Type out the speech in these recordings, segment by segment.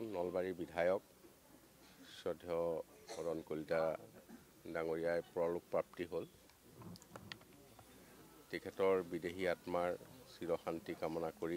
প্ৰাক্তন নলবাৰীৰ বিধায়ক শ্ৰদ্ধেয় কৰণ কলিতা ডাঙৰীয়াৰ পৰলোক প্ৰাপ্তি হ'ল। তেখেতৰ বিদেহী আত্মাৰ চিৰশান্তি কামনা কৰি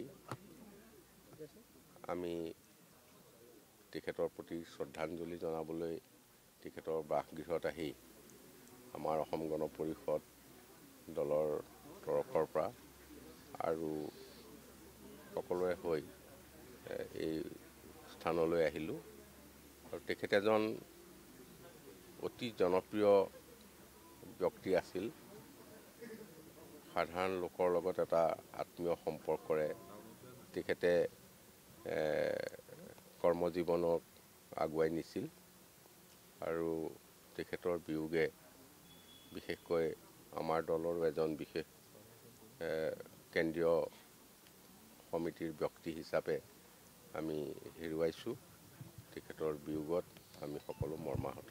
আমি তেখেতৰ প্ৰতি শ্ৰদ্ধাঞ্জলি জনাবলৈ তেখেতৰ বাসগৃহত আহি আমাৰ অসম গণ পৰিষদ দলৰ তৰফৰ পৰা আৰু সকলোৱে হৈ এই স্থানলৈ আহিলোঁ। আৰু তেখেত এজন অতি জনপ্ৰিয় ব্যক্তি আছিল। সাধাৰণ লোকৰ লগত এটা আত্মীয় সম্পৰ্কৰে তেখেতে কৰ্মজীৱনক আগুৱাই নিছিল আৰু তেখেতৰ বিয়োগে বিশেষকৈ আমাৰ দলৰ এজন বিশেষ কেন্দ্ৰীয় সমিতিৰ ব্যক্তি হিচাপে আমি হেৰুৱাইছোঁ। তেখেতৰ বিয়োগত আমি সকলো মৰ্মাহত।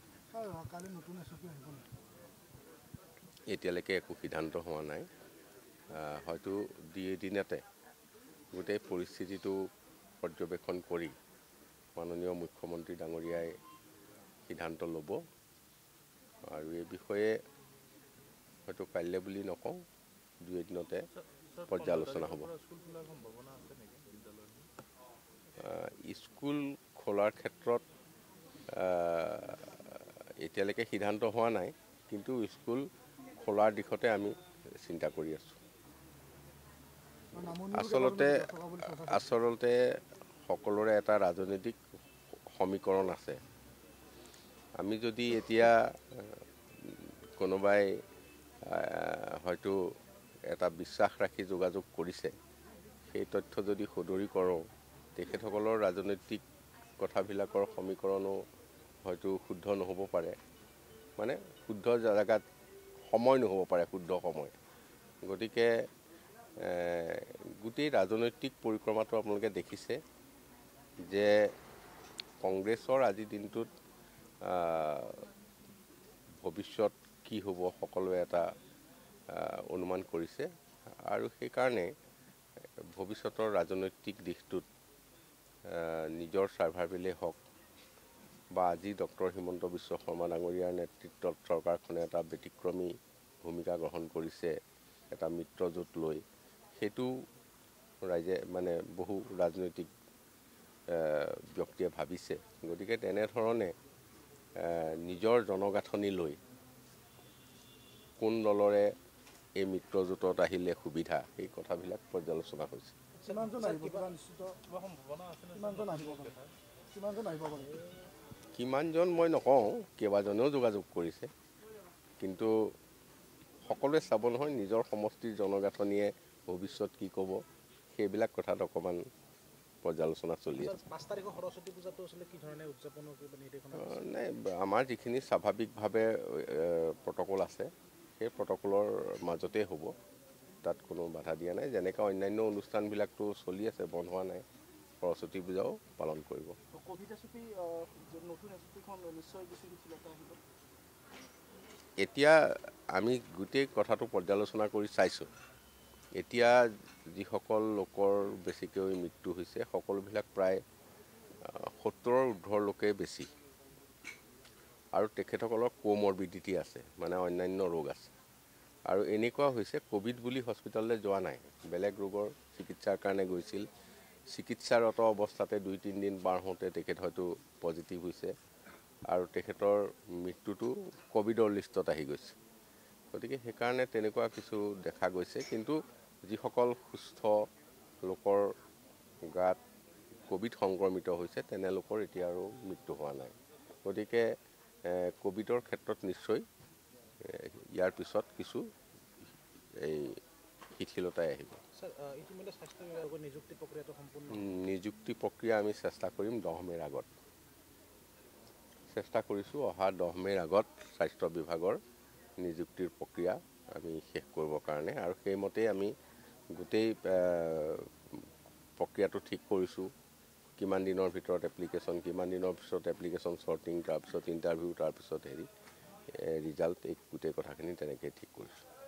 এতিয়ালৈকে একো সিদ্ধান্ত হোৱা নাই। হয়তো দুই এদিনতে গোটেই পৰিস্থিতিটো পৰ্যবেক্ষণ কৰি মাননীয় মুখ্যমন্ত্ৰী ডাঙৰীয়াই সিদ্ধান্ত ল'ব আৰু এই বিষয়ে হয়তো কাইলৈ বুলি নকওঁ, দুই এদিনতে পৰ্যালোচনা হ'ব। স্কুল খোলাৰ ক্ষেত্ৰত এতিয়ালৈকে সিদ্ধান্ত হোৱা নাই, কিন্তু স্কুল খোলাৰ দিশতে আমি চিন্তা কৰি আছোঁ। আচলতে সকলোৰে এটা ৰাজনৈতিক সমীকৰণ আছে। আমি যদি এতিয়া কোনোবাই হয়তো এটা বিশ্বাস ৰাখি যোগাযোগ কৰিছে, সেই তথ্য যদি সদৰি কৰোঁ, তেখেতসকলৰ ৰাজনৈতিক কথাবিলাকৰ সমীকৰণো হয়তো শুদ্ধ নহ'ব পাৰে। মানে শুদ্ধ জেগাত সময় নহ'ব পাৰে, শুদ্ধ সময়। গতিকে গোটেই ৰাজনৈতিক পৰিক্ৰমাটো আপোনালোকে দেখিছে যে কংগ্ৰেছৰ আজিৰ দিনটোত ভৱিষ্যত কি হ'ব সকলোৱে এটা অনুমান কৰিছে আৰু সেইকাৰণে ভৱিষ্যতৰ ৰাজনৈতিক দিশটোত নিজৰ ছাৰ্ভাইভেলেই হওক বা আজি ডক্টৰ হিমন্ত বিশ্ব শৰ্মা ডাঙৰীয়াৰ নেতৃত্বত চৰকাৰখনে এটা ব্যতিক্ৰমী ভূমিকা গ্ৰহণ কৰিছে এটা মিত্ৰজোঁট লৈ, সেইটো ৰাইজে মানে বহু ৰাজনৈতিক ব্যক্তিয়ে ভাবিছে। গতিকে তেনেধৰণে নিজৰ জনগাঁথনি লৈ কোন দলৰে এই মিত্ৰজোঁটত আহিলে সুবিধা, সেই কথাবিলাক পৰ্যালোচনা হৈছে। কিমানজন মই নকওঁ, কেইবাজনেও যোগাযোগ কৰিছে, কিন্তু সকলোৱে চাব নহয় নিজৰ সমষ্টিৰ জনগাঁথনিয়ে ভৱিষ্যত কি ক'ব, সেইবিলাক কথাত অকণমান পৰ্যালোচনা চলি আছে। 5 তাৰিখৰ সৰস্বতী পূজাটো আচলতে কি ধৰণে উদযাপন কৰিব নিৰ্দেশনা দিছে? নাই, আমাৰ যিখিনি স্বাভাৱিকভাৱে প্ৰট'কল আছে, সেই প্ৰট'কলৰ মাজতেই হ'ব। তাত কোনো বাধা দিয়া নাই। যেনেকৈ অন্যান্য অনুষ্ঠানবিলাকতো চলি আছে, বন্ধ হোৱা নাই। সৰস্বতী পূজাও পালন কৰিব। এতিয়া আমি গোটেই কথাটো পৰ্যালোচনা কৰি চাইছোঁ। এতিয়া যিসকল লোকৰ বেছিকৈ মৃত্যু হৈছে, সকলোবিলাক প্ৰায় 70ৰ ঊৰ্ধৰ লোকেই বেছি আৰু তেখেতসকলৰ কোমৰবিডিটি আছে, মানে অন্যান্য ৰোগ আছে। আৰু এনেকুৱা হৈছে ক'ভিড বুলি হস্পিটেললৈ যোৱা নাই, বেলেগ ৰোগৰ চিকিৎসাৰ কাৰণে গৈছিল। চিকিৎসাৰত অৱস্থাতে 2-3 দিন পাৰ হওঁতে তেখেত হয়তো পজিটিভ হৈছে আৰু তেখেতৰ মৃত্যুটো ক'ভিডৰ লিষ্টত আহি গৈছে। গতিকে সেইকাৰণে তেনেকুৱা কিছু দেখা গৈছে, কিন্তু যিসকল সুস্থ লোকৰ গাত ক'ভিড সংক্ৰমিত হৈছে, তেনেলোকৰ এতিয়া আৰু মৃত্যু হোৱা নাই। গতিকে ক'ভিডৰ ক্ষেত্ৰত নিশ্চয় ইয়াৰ পিছত কিছু এই শিথিলতাই আহিব। ইতিমধ্যে স্বাস্থ্য বিভাগৰ নিযুক্তি প্ৰক্ৰিয়াটো সম্পূৰ্ণ নিযুক্তি প্ৰক্ৰিয়া আমি চেষ্টা কৰিম 10 মে'ৰ আগত। চেষ্টা কৰিছোঁ অহা 10 মে'ৰ আগত স্বাস্থ্য বিভাগৰ নিযুক্তিৰ প্ৰক্ৰিয়া আমি শেষ কৰিবৰ কাৰণে, আৰু সেইমতেই আমি গোটেই প্ৰক্ৰিয়াটো ঠিক কৰিছোঁ। কিমান দিনৰ ভিতৰত এপ্লিকেশ্যন, কিমান দিনৰ পিছত এপ্লিকেশ্যন শ্বৰ্টিং, তাৰপিছত ইণ্টাৰভিউ, তাৰপিছত ৰিজাল্ট, এই গোটেই কথাখিনি তেনেকৈ ঠিক কৰিছোঁ।